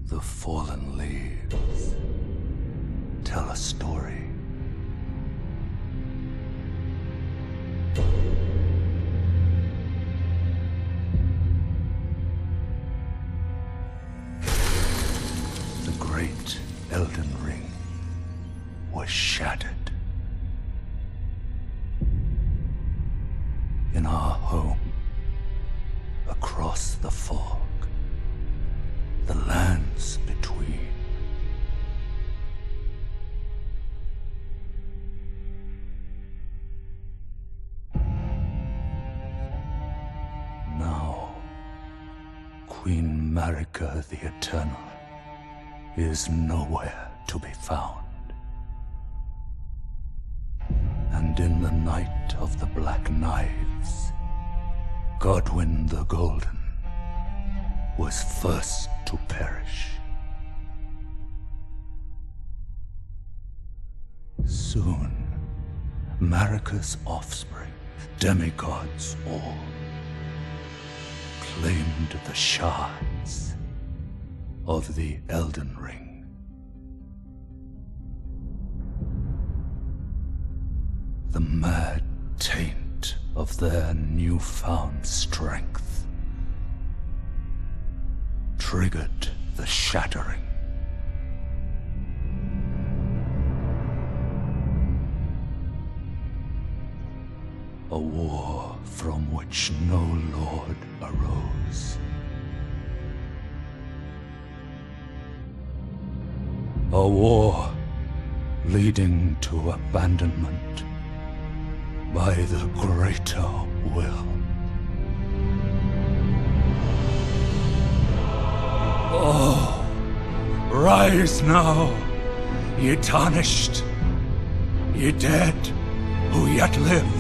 The fallen leaves tell a story. The great Elden Ring was shattered. In our home, across the fog, the lands between. Now, Queen Marika the Eternal is nowhere to be found. And in the night of the Black Knives, Godwyn the Golden was first to perish. Soon, Marika's offspring, demigods all, claimed the shards of the Elden Ring. The mad taint of their newfound strength triggered the shattering. A war from which no lord arose. A war leading to abandonment by the greater will. Oh, rise now, ye tarnished, ye dead who yet live.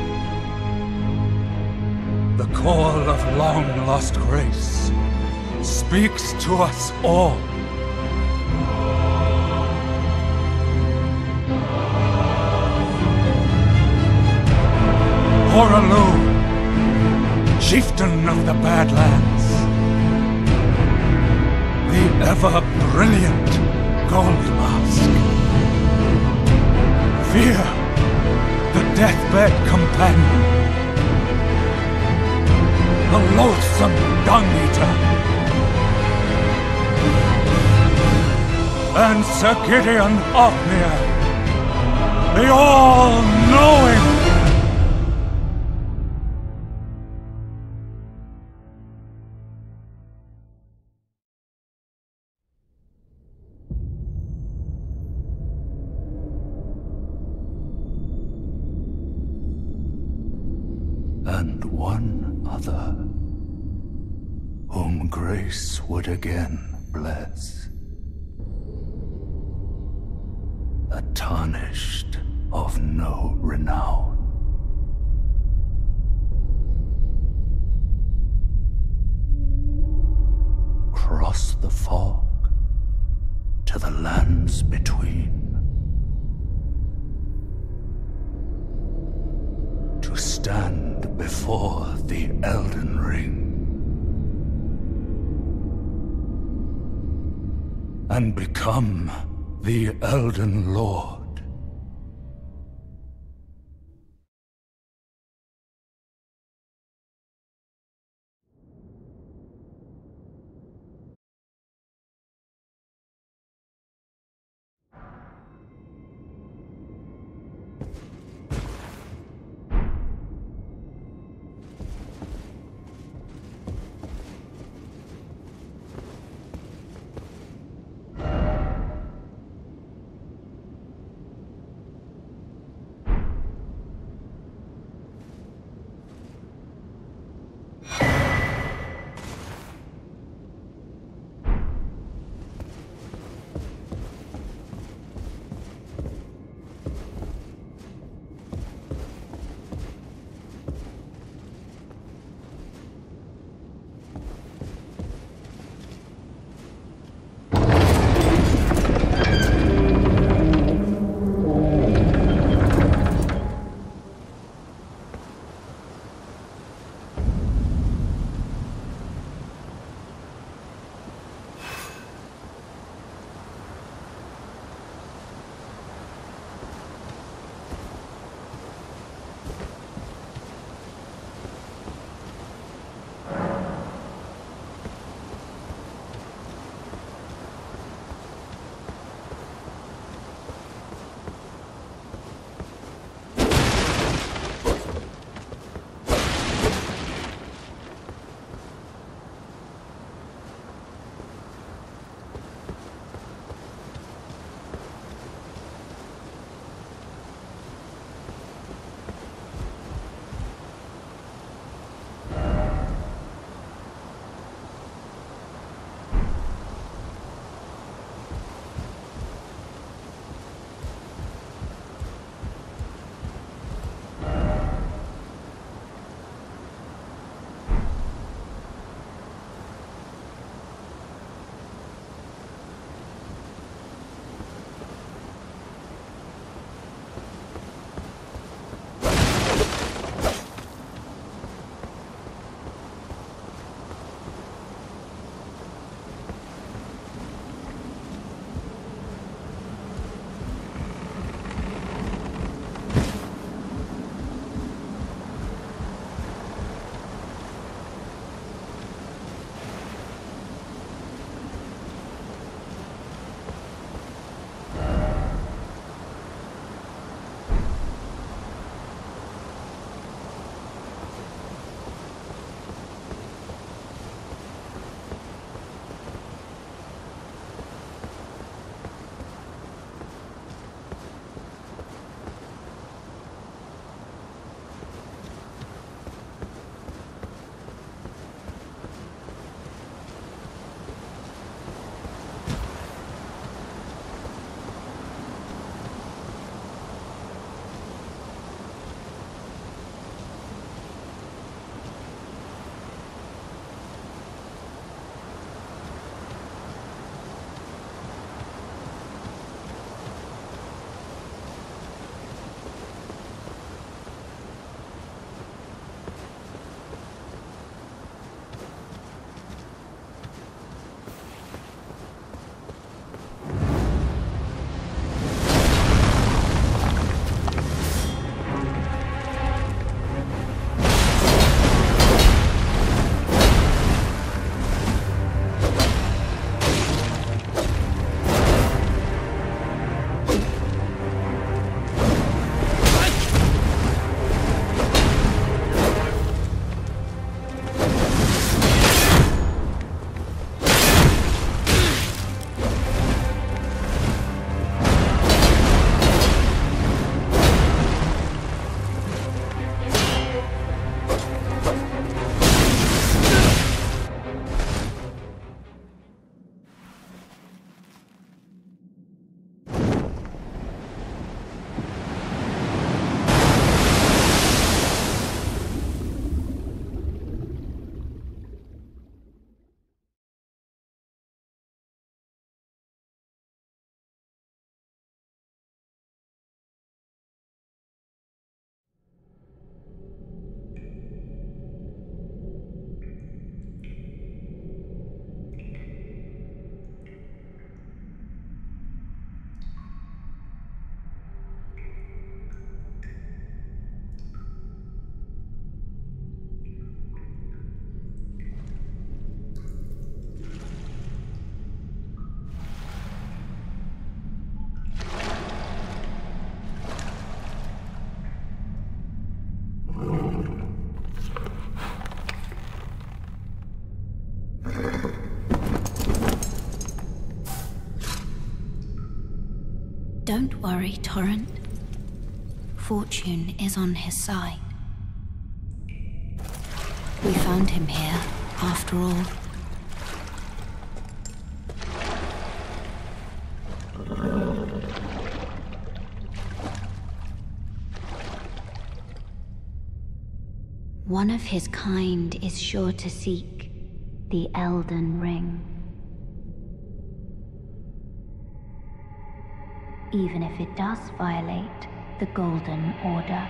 The call of long-lost grace speaks to us all. Hoarah, chieftain of the Badlands, the ever-brilliant Gold Mask. Fear, the deathbed companion, the loathsome Dung-Eater, and Sir Gideon Ofnir, the all-knowing. And one other, whom grace would again bless. A tarnished of no renown. Cross the fog to the lands between. To stand before the Elden Ring and become the Elden Lord. Don't worry, Torrent. Fortune is on his side. We found him here, after all. One of his kind is sure to seek the Elden Ring. Even if it does violate the Golden Order.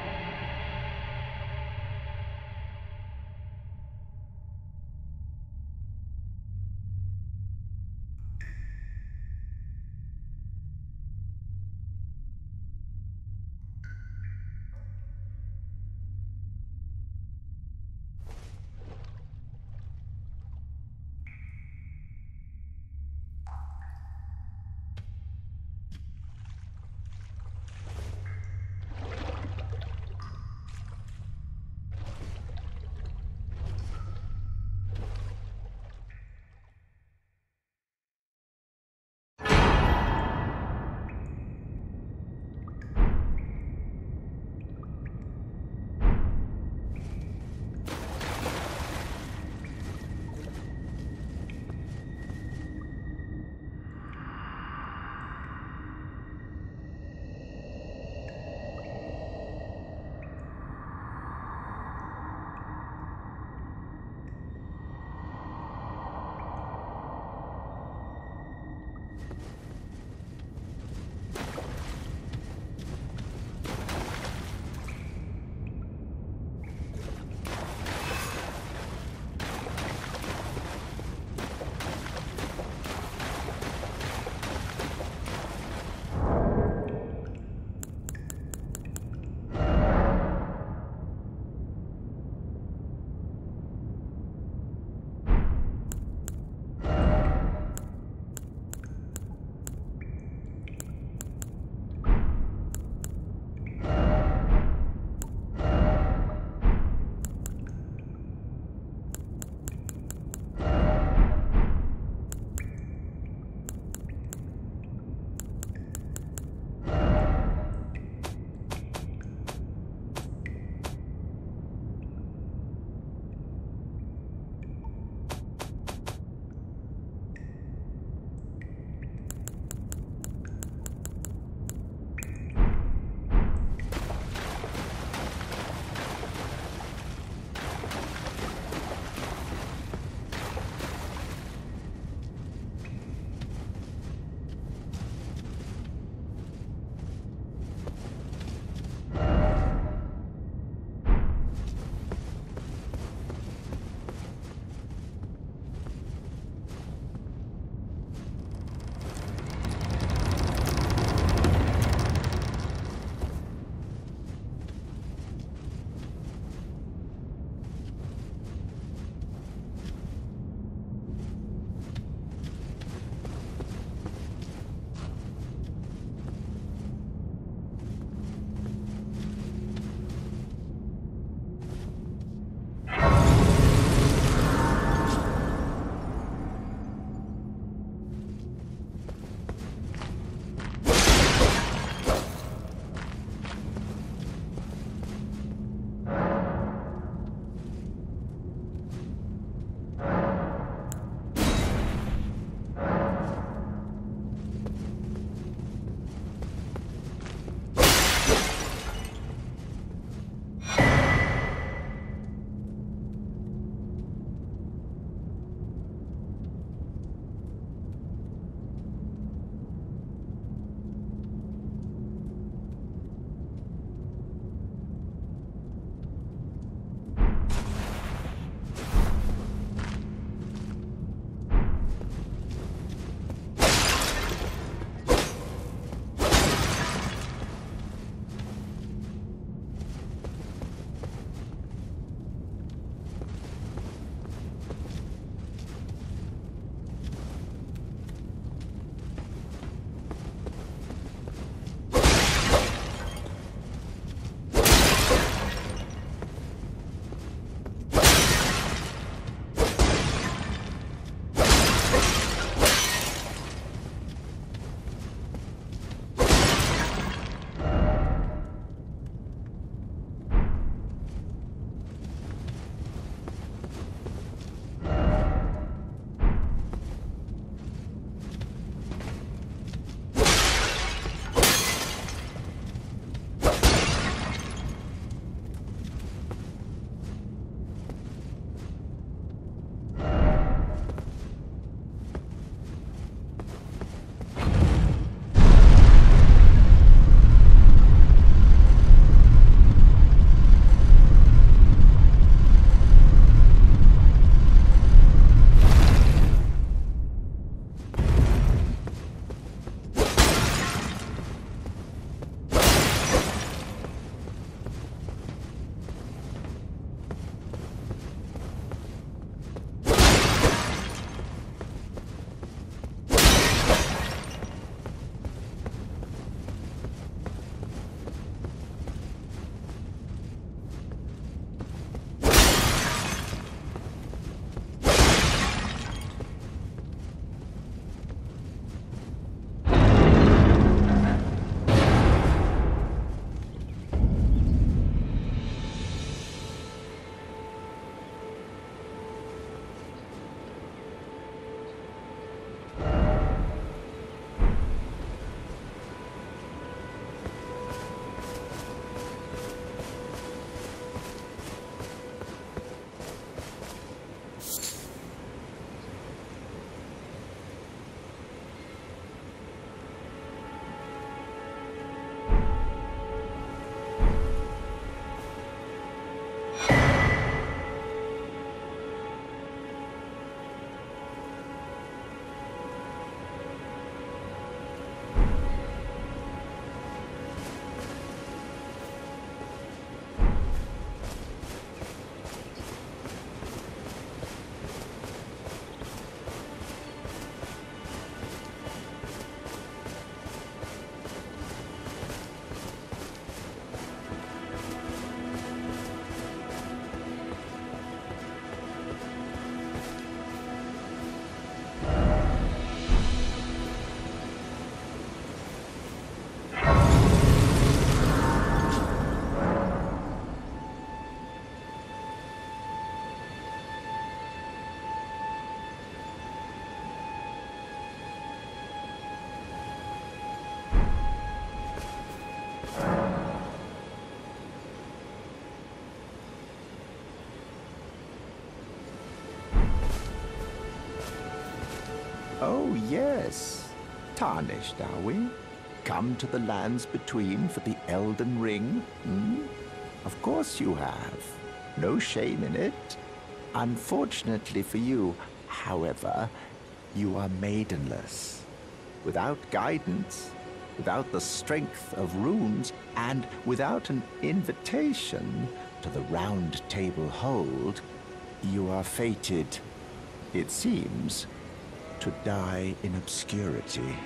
Oh, yes. Tarnished, are we? Come to the lands between for the Elden Ring? Hmm? Of course you have. No shame in it. Unfortunately for you, however, you are maidenless. Without guidance, without the strength of runes, and without an invitation to the Round Table Hold, you are fated, it seems, to die in obscurity.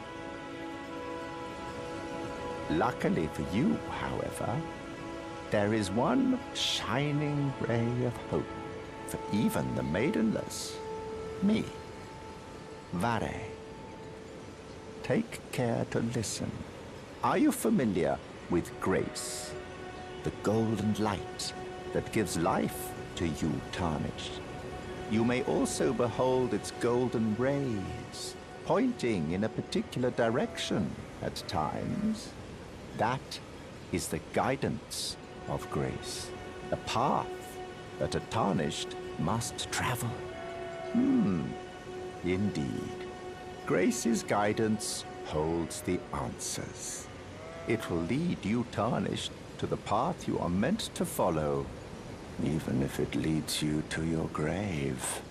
Luckily for you, however, there is one shining ray of hope for even the maidenless. Me, Vare. Take care to listen. Are you familiar with grace? The golden light that gives life to you, Tarnished. You may also behold its golden rays, pointing in a particular direction at times. That is the guidance of grace, a path that a Tarnished must travel. Indeed. Grace's guidance holds the answers. It will lead you, Tarnished, to the path you are meant to follow, even if it leads you to your grave.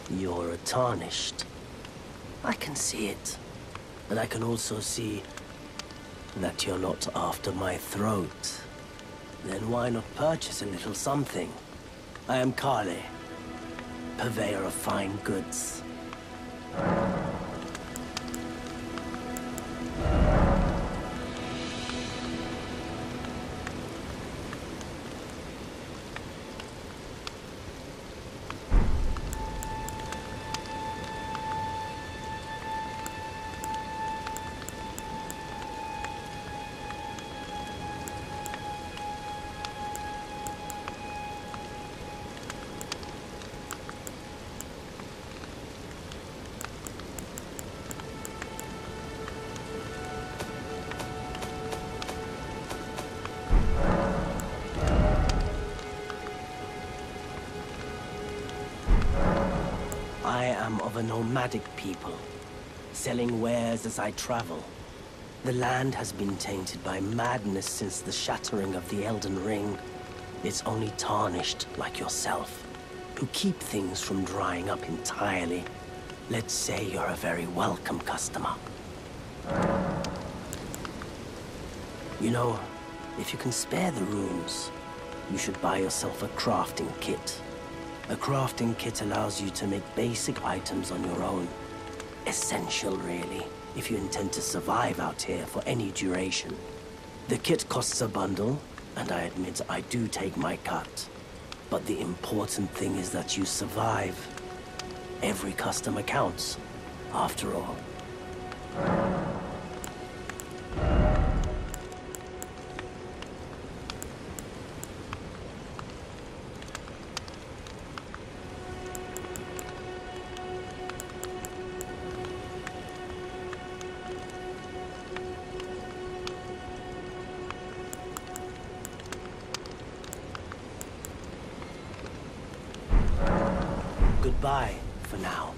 You're a tarnished. I can see it. And I can also see that you're not after my throat. Then why not purchase a little something? I am Kale, purveyor of fine goods. I am of a nomadic people, selling wares as I travel. The land has been tainted by madness since the shattering of the Elden Ring. It's only tarnished like yourself, who keep things from drying up entirely. Let's say you're a very welcome customer. You know, if you can spare the runes, you should buy yourself a crafting kit. A crafting kit allows you to make basic items on your own. Essential, really, if you intend to survive out here for any duration. The kit costs a bundle, and I admit I do take my cut. But the important thing is that you survive. Every customer counts, after all. Goodbye, for now.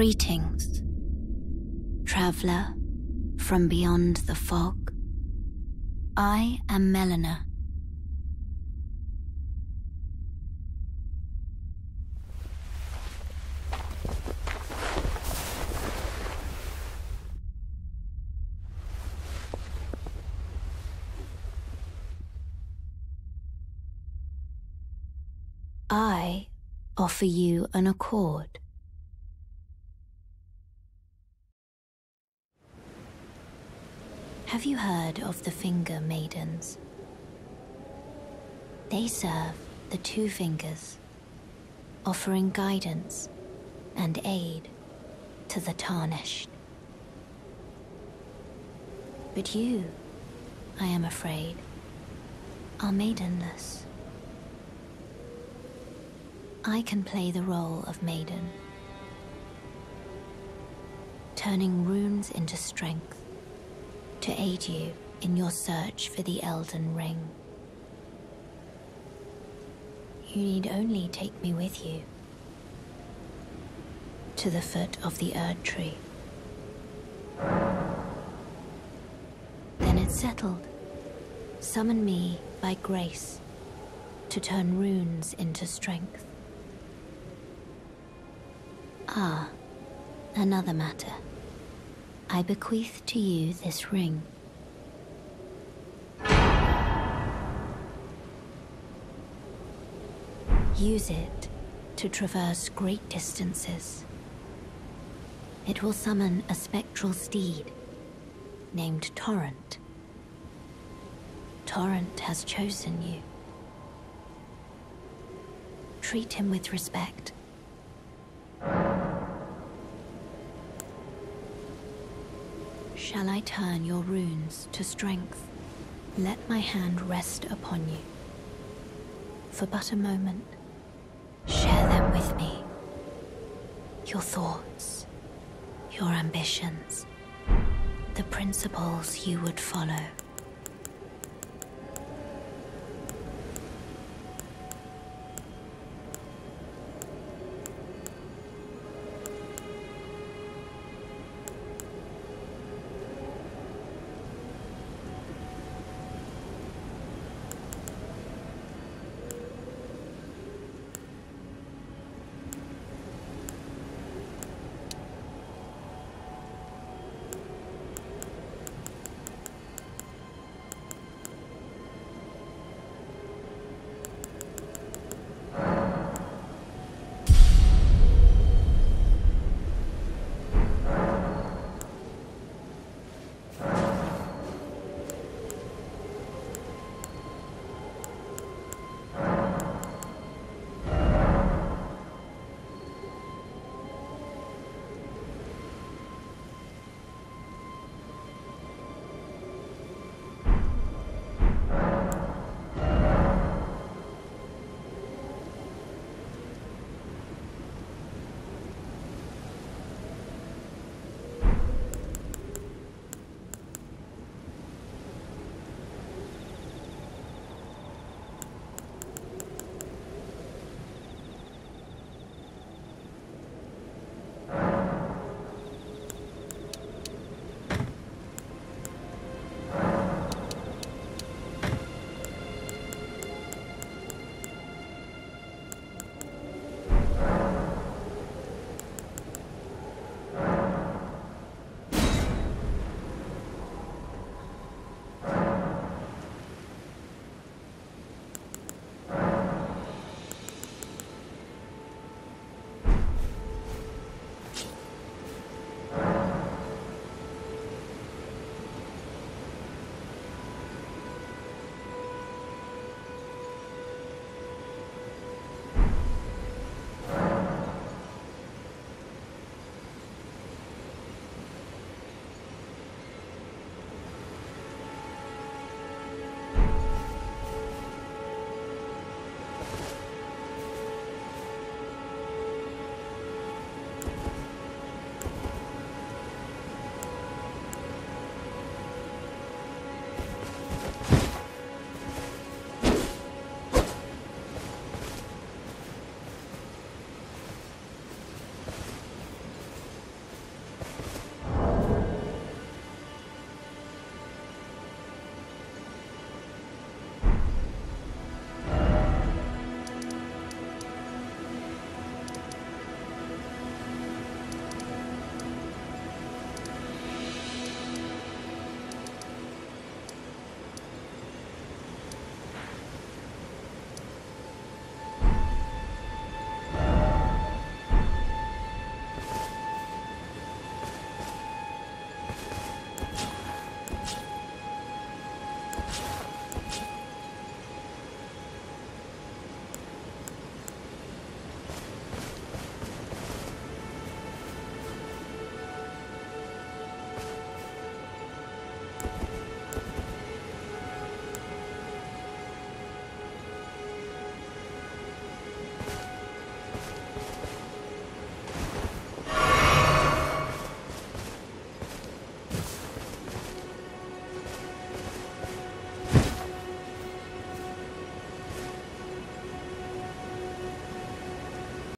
Greetings, traveler from beyond the fog. I am Melina. I offer you an accord. Have you heard of the Finger Maidens? They serve the Two Fingers, offering guidance and aid to the Tarnished. But you, I am afraid, are maidenless. I can play the role of maiden, turning runes into strength to aid you in your search for the Elden Ring. You need only take me with you to the foot of the Erd Tree. Then it's settled. Summon me by grace to turn runes into strength. Ah, another matter. I bequeath to you this ring. Use it to traverse great distances. It will summon a spectral steed named Torrent. Torrent has chosen you. Treat him with respect. Shall I turn your runes to strength? Let my hand rest upon you. For but a moment, share them with me. Your thoughts, your ambitions, the principles you would follow.